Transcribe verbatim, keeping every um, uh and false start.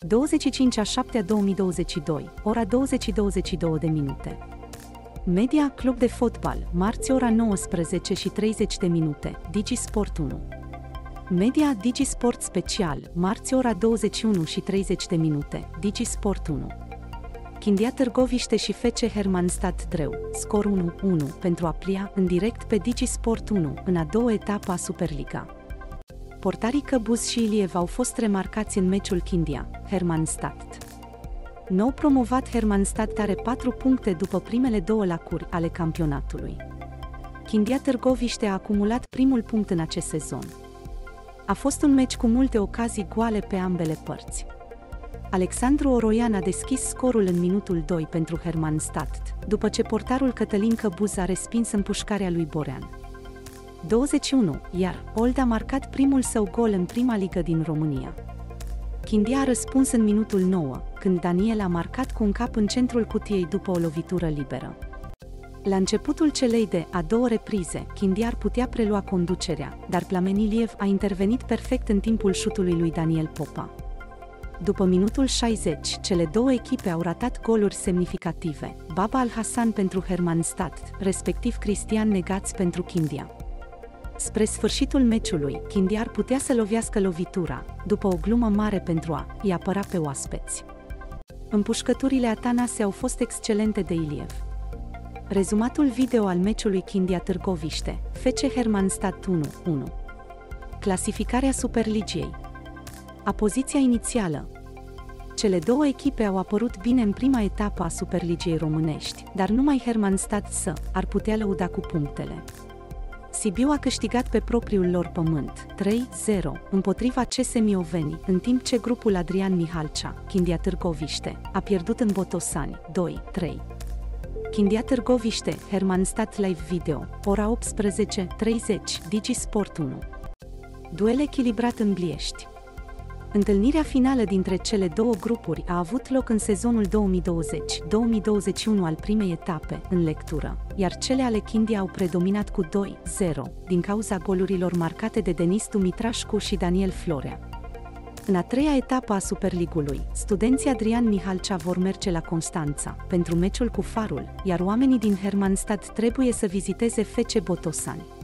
douăzeci și cinci a șaptea două mii douăzeci și doi, ora douăzeci și douăzeci și două de minute. Media Club de Fotbal, marți ora nouăsprezece și treizeci de minute, DigiSport unu. Media DigiSport Special, marți ora douăzeci și unu și treizeci de minute, DigiSport unu. Chindia Târgoviște și F C Hermannstadt Dreu, scor unu unu pentru Aplia, în direct pe DigiSport unu, în a doua etapă a Superliga. Portarii Căbuz și Iliev au fost remarcați în meciul Chindia, Hermannstadt. Nou promovat Hermannstadt are patru puncte după primele două lacuri ale campionatului. Chindia Târgoviște a acumulat primul punct în acest sezon. A fost un meci cu multe ocazii goale pe ambele părți. Alexandru Oroian a deschis scorul în minutul doi pentru Hermannstadt, după ce portarul Cătălin Căbuz a respins împușcarea lui Borean. douăzeci și unu, iar Old a marcat primul său gol în prima ligă din România. Chindia a răspuns în minutul nouă, când Daniel a marcat cu un cap în centrul cutiei după o lovitură liberă. La începutul celei de a doua reprize, Chindia ar putea prelua conducerea, dar Plamen Iliev a intervenit perfect în timpul șutului lui Daniel Popa. După minutul șaizeci, cele două echipe au ratat goluri semnificative, Baba Al-Hassan pentru Hermannstadt, respectiv Cristian Negaț pentru Chindia. Spre sfârșitul meciului, Chindia ar putea să lovească lovitura, după o glumă mare pentru a-i apăra pe oaspeți. Împușcăturile Atanase au fost excelente de Iliev. Rezumatul video al meciului Chindia Târgoviște, F C Hermannstadt unu unu. Clasificarea Superligiei. A poziția inițială. Cele două echipe au apărut bine în prima etapă a Superligiei românești, dar numai Hermannstadt S ar putea lăuda cu punctele. Sibiu a câștigat pe propriul lor pământ, trei zero, împotriva C S Mioveni, în timp ce grupul Adrian Mihalcea, Chindia Târgoviște, a pierdut în Botosani, doi trei. Chindia Târgoviște, Hermannstadt Live Video, ora optsprezece treizeci, DigiSport unu. Duel echilibrat în Bliești. Întâlnirea finală dintre cele două grupuri a avut loc în sezonul două mii douăzeci două mii douăzeci și unu al primei etape, în lectură, iar cele ale Chindia au predominat cu doi zero, din cauza golurilor marcate de Denis Dumitrașcu și Daniel Florea. În a treia etapă a Superligului, studenții Adrian Mihalcea vor merge la Constanța, pentru meciul cu Farul, iar oamenii din Hermannstadt trebuie să viziteze F C Botosani.